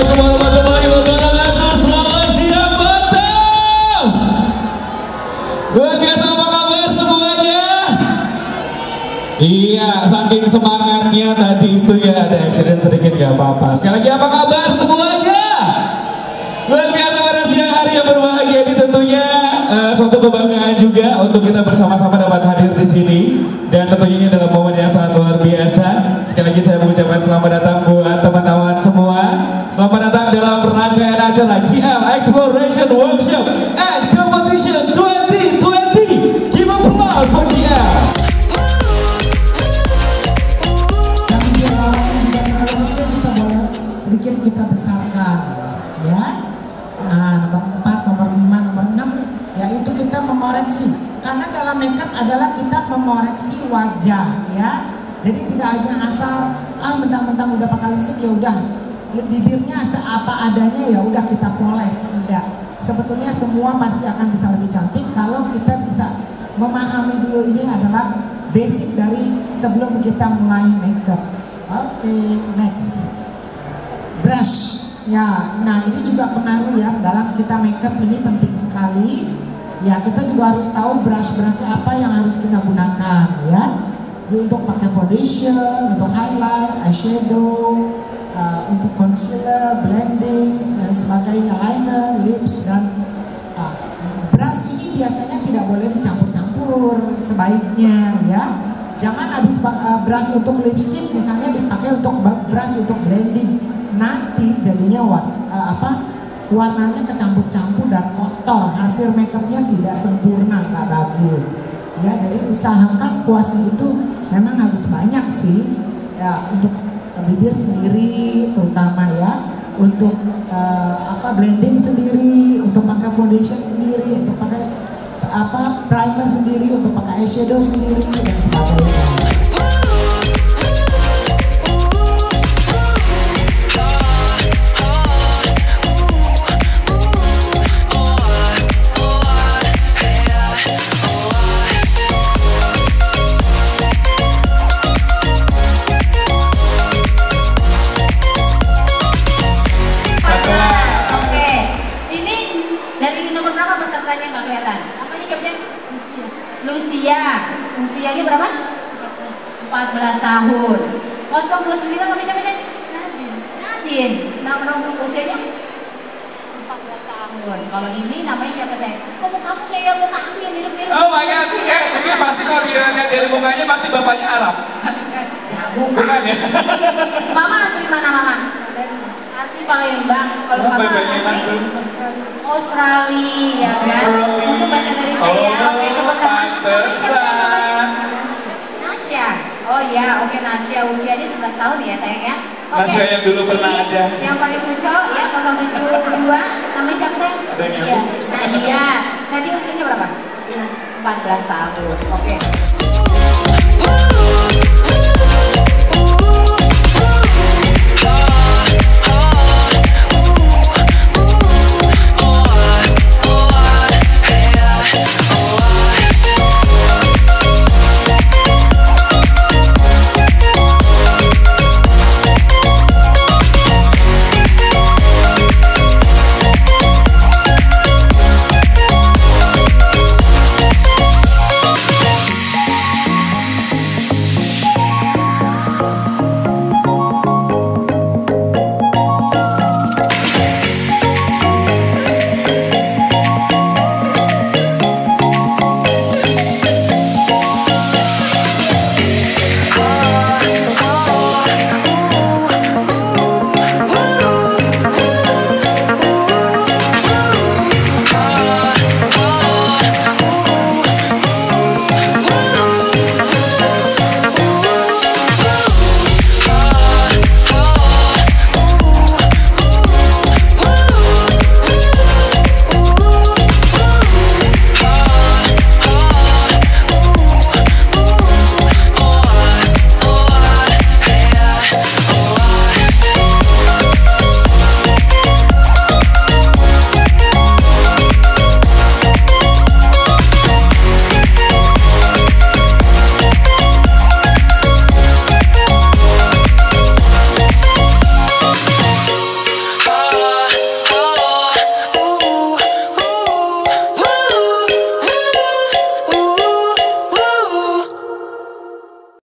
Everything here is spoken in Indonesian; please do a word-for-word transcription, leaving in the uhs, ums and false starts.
Assalamualaikum warahmatullahi wabarakatuh. Selamat siang Batam. Luar biasa, apa kabar semuanya? Iya, saking semangatnya tadi itu ya ada accident sedikit, gak apa-apa. Sekali lagi, apa kabar semuanya? Luar biasa pada siang hari yang berbahagia ini tentunya uh, suatu kebanggaan juga untuk kita bersama-sama dapat hadir di sini, dan tentunya ini adalah momen yang sangat luar biasa. Sekali lagi saya mengucapkan selamat datang buat teman-teman semua. Selamat datang dalam rangkaian acara G L Exploration Workshop and Competition dua ribu dua puluh. Give a applause for G L. Sedikit kita besarkan, ya. Nah, nomor empat, nomor lima, nomor enam, yaitu kita memoreksi. Karena dalam makeup adalah kita memoreksi wajah, ya. Jadi tidak hanya asal ah mentang-mentang udah pakai lipstick ya udah bibirnya seapa adanya ya udah kita poles, tidak. Sebetulnya semua pasti akan bisa lebih cantik kalau kita bisa memahami dulu ini adalah basic dari sebelum kita mulai makeup. Oke, okay, next. Brush, ya, nah ini juga pengaruh ya dalam kita makeup, ini penting sekali. Ya, kita juga harus tahu brush-brush apa yang harus kita gunakan, ya. Jadi untuk pakai foundation, untuk highlight, eyeshadow, uh, untuk concealer, blending, dan sebagainya, liner, lips, dan uh, brush ini biasanya tidak boleh dicampur-campur sebaiknya, ya. Jangan habis uh, brush untuk lipstick misalnya dipakai untuk brush untuk blending. Nanti jadinya war, uh, apa warnanya kecampur-campur dan kotor, hasil makeupnya tidak sempurna, nggak bagus ya. Jadi usahakan kuasi itu memang harus banyak sih ya, untuk bibir sendiri terutama ya, untuk uh, apa blending sendiri, untuk pakai foundation sendiri, untuk pakai apa primer sendiri, untuk pakai eyeshadow sendiri dan sebagainya. Lucia, Lucia ini berapa? empat belas tahun. nol dua sembilan namanya siapa sih? Nadine. Nadine. Nama nomor usianya empat belas tahun. Kalau ini namanya siapa sih? Kok kamu kayak muka aku yang mirip-mirip? Oh my god, ya, ini pasti kalau dilihat dari mukanya pasti bapaknya Arab. Ya, bukan. Bukan ya? Mama asli mana mama? Asli Palembang. Kalau papa asli Australia, ya kan? Untuk bahasa dari saya, oke, kebetulan Nasya. Oh ya, oke, Nasya, usia ini sebelas tahun ya sayang ya. Oke. Nasya yang dulu pernah ada. Yang paling lucu ya nol tujuh dua, namanya siapa sayang? Nadia. Nadia. Nadia usianya berapa? empat belas tahun. Oke.